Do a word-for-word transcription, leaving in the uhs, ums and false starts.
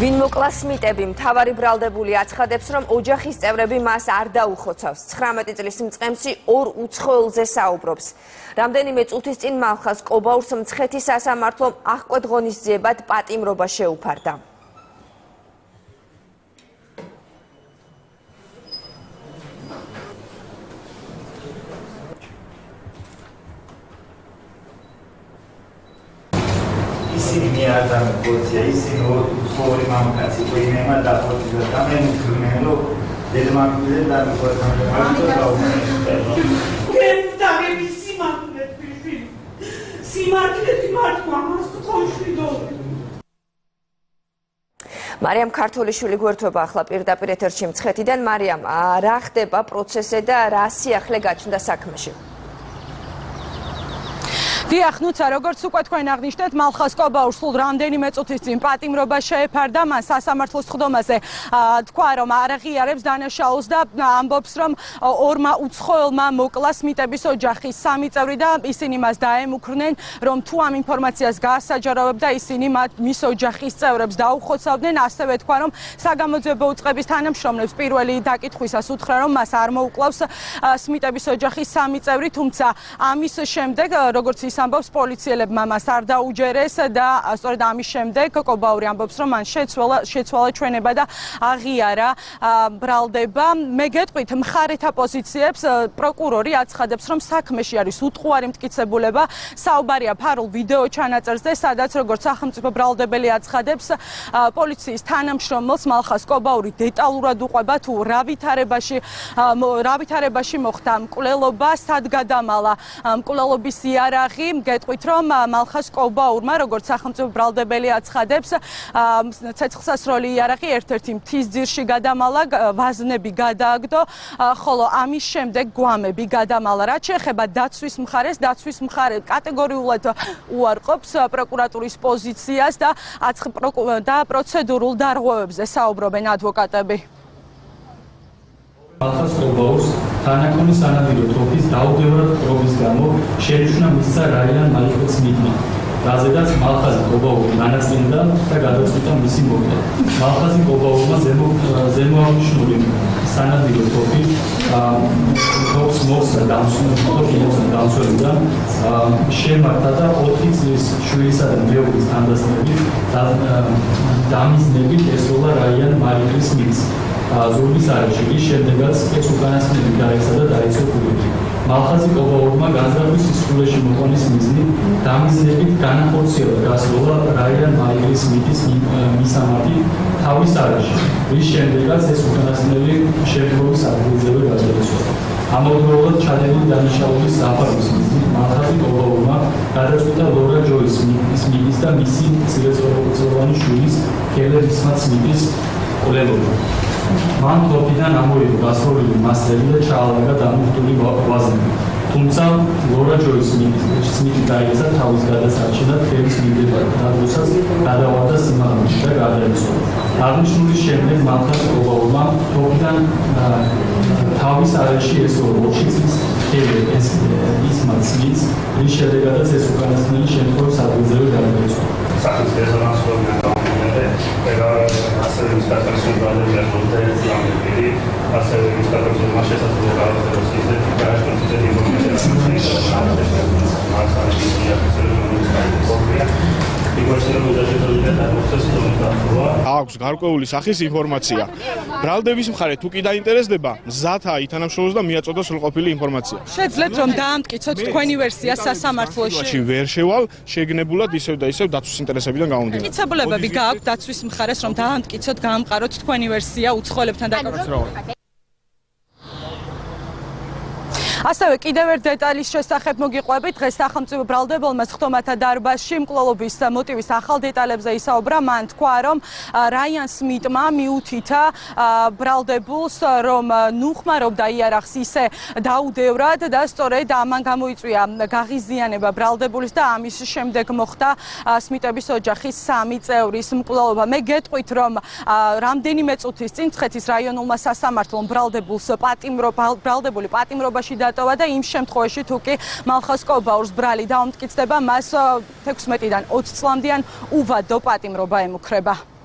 ვინ მოკლა სმიტები, მთავარი ბრალდებული აცხადებს, რომ ოჯახის წევრები მას არ დაუხოცავს. ცხრამეტი წლის მწყემსი ორ უცხოელზე საუბრობს. რამდენიმე წუთის წინ მალხაზ კობაურს მცხეთის სასამართლომ აღკვეთ ღონისძიებად პატიმრობა შეუფარდა. ისინი მე არ დამკვირვებია, ისინი ორი მამაკაცი ყინემა დაფოთილა და მე მგონია დედმამიზე დამკვირვებია. მე დაგები სიმართლე ფიში. სიმართლე მართლა მას თხოვშვიდო. მარიამ ქართოლიშვილი გვერდდება ახლა პირდაპირ ეთერში მცხეთიდან. მარიამ, რა ხდება პროცესზე და რა სიახლე გაჩნდა საქმეში? დიახ, ნუცა, როგორც უკვე თქვენ აღნიშნეთ, მალხაზ კობაურს სულ რამდენიმე წუთის წინ პატიმრობა შეეფარდა. მან სასამართლოს სხდომაზე თქვა, რომ არ აღიარებს დანაშაულს და ამბობს, რომ ორმა უცხოელმა მოკლა სმიტების ოჯახის სამი წევრი და ისინი მას დაემუქრნენ, რომ თუ ამ ინფორმაციას გაასაჯაროვებდა, ისინი მის ოჯახის წევრებს დაუხოცავდნენ. ასევე თქვა, რომ საგამოძიებო უწყების თანამშრომლებს პირველი დაკითხვისას უთხრა, რომ მას არ მოუკლავს სმიტების ოჯახის სამი წევრი, თუმცა ამის შემდეგ, როგორც ის ამბობს, პოლიციელებმა მას არ დაუჯერეს და სწორედ ამის შემდეგ კობაური ამბობს, რომ მან შეცვალა შეცვალა ჩვენება და აღიარა ბრალდება. მე გეტყვით, მხარეთა პოზიციებს პროკურორი აცხადებს, რომ საქმეში არის უტყუარი მტკიცებულება. საუბარია ფარულ ვიდეო ჩანაწერზე, სადაც როგორც სახელმწიფო ბრალდებელი აცხადებს, პოლიციის თანამშრომელს მალხაზ კობაური დეტალურად უყვება თუ რა ვითარებაში რა ვითარებაში მოხდა მკვლელობა, სად გადამალა მკვლელობის იარაღი. გეტყვით, რომ მალხაზ კობაურმა, როგორც სახელმწიფო ბრალდებელი აცხადებს, ცეცხლსასროლი იარაღი ერთ-ერთი მთის ძირში გადამალა, ვაზნები გადააგდო, ხოლო ამის შემდეგ გვამები გადამალა. რაც შეეხება დაცვის მხარეს, დაცვის მხარე კატეგორიულად უარყოფს პროკურატურის პოზიციას და და პროცედურულ დარღვევებზე საუბრობენ ადვოკატები. მალხაზ კობაურს თანაქონის სანადირო თოფის დაუდევრად პრობის გამო შენიშნა მისცა რაიან მალიკვეც მიდმა, რაზედაც მალხაზი კობაური განაწილდა და გადაწყვიტა მისი მოკლა. მალხაზი კობაურმა ზემოაღნიშნული სანადირო თოფი თოფს მოხსნა დამცველიდან შემართა და ოთხი წლის შვილისა და მეუღლის თანდასწრებით დამიზნებით ესროლა რაიან მალიკვეც მიდს. ზურგის არეში, რის შემდეგაც ეს უკანასკნელი დაეცა და დაიცვა კულები. მალხაზი კობაურმა განზრახვის სისხლში მოყვანის მიზნით დამიზნებით განახორციელა გასროლა რაიან მალიკვეც მიდის მისამართი თავის არეში, რის შემდეგაც ეს უკანასკნელი შემდგომის ადგილზევე გადაეცა. ამავდროულად ჩადენილი დანაშაულის საფარვის მიზნით მალხაზი კობაურმა გადაწყვიტა ლორა ჯოის მიდის და მისი მცირეწლოვანი შვილის კელერ ისმათ სმიტის კვლელობა. მან თოფიდან ამოიღო გასროლილი მასები და ჩაალაგა დამუხტული ვაზნები. თუმცა ლორა ჯოის სმიტი დაეცა თავის გადასარჩენ და თევის მიგდებოდა და როდესაც გადავარდა სიმაღლეში და გარდაიცვალა. აღნიშნულის შემდეგ მალხაზ კობაურმა თოფიდან თავის არეში ესროლა ოთხი წლის კელერ ისმათ სმიტს, რის შემდეგაც ეს უკანასკნელი შემთხვევის ადგილზევე გადაეცა. სახლის რეზონანსული ასევე ის კატეგორიის ბრალდები ამბობდნენ, ასევე ის კატეგორიის მას შესაძლოა გააძლიეროს ისეთი გარშემოსული ინფორმაცია, აქვს გარკვეული სახის ინფორმაცია. ბრალდების მხარე თუ კი დაინტერესდება, მზათა ითანამშრომლოს და მიაწოდოს სრულყოფილი ინფორმაცია. შეძლებთ რომ დაამტკიცოთ თქვენი ვერსია სასამართლოში. ვერ შევალ, შეგნებულად ისევ და ისევ დაცვის ინტერესებიდან გამომდინარე. მტკიცებულებები გააქვთ დაცვის მხარეს, რომ დაამტკიცოთ, გაამყაროთ თქვენი ვერსია უცხოელებთან დაკავშირებით. ასევე კიდევ ერთ დეტალის შესახებ მოგიყვებით. დღეს სახელმწიფო ბრალდებელმა სხდომათა დარბაზში მკვლელობის მოტივის ახალ დეტალებზე ისაუბრა. მან თქვა, რომ რაიან სმიტმა მიუთითა ბრალდებულს, რომ ნუხმარობდა იარაღს ისე დაუდევრად და სწორედ ამან გამოიწვია გაღიზიანება ბრალდებულის და ამის შემდეგ მოხდა სმიტების ოჯახის სამი წევრის მკვლელობა. მე გეტყვით, რომ რამდენიმე წუთის წინ მცხეთის რაიონულმა სასამართლომ ბრალდებულს პატიმრობა ბრალდებული პატიმრობაში დატოვა და იმ შემთხვევაში თუ კი მალხაზ კობაურს ბრალი დაუმტკიცდება, მას თექვსმეტიდან ოცი წლამდიან უვადო პატიმრობა ემუქრება.